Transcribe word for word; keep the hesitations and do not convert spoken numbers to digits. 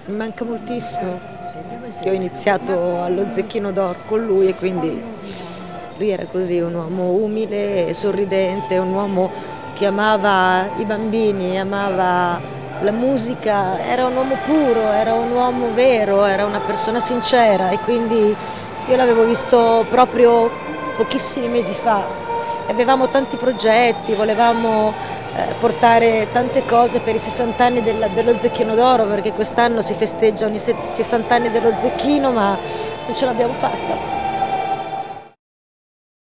Mi manca moltissimo, che ho iniziato allo Zecchino d'Oro con lui e quindi lui era così, un uomo umile e sorridente, un uomo che amava i bambini, amava la musica, era un uomo puro, era un uomo vero, era una persona sincera e quindi io l'avevo visto proprio pochissimi mesi fa. Avevamo tanti progetti, volevamo eh, portare tante cose per i sessanta anni della- dello Zecchino d'Oro, perché quest'anno si festeggiano i sessanta anni dello Zecchino, ma non ce l'abbiamo fatta.